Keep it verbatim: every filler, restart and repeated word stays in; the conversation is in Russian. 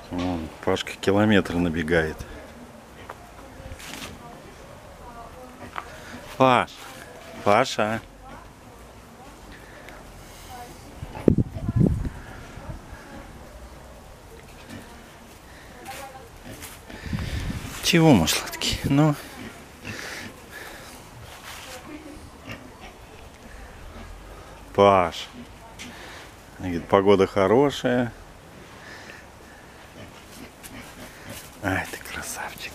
Вон, Пашка километр набегает. Паш, Паша. Чего, мой сладкий? Ну. Паш. Говорит, погода хорошая. Ай, ты красавчик.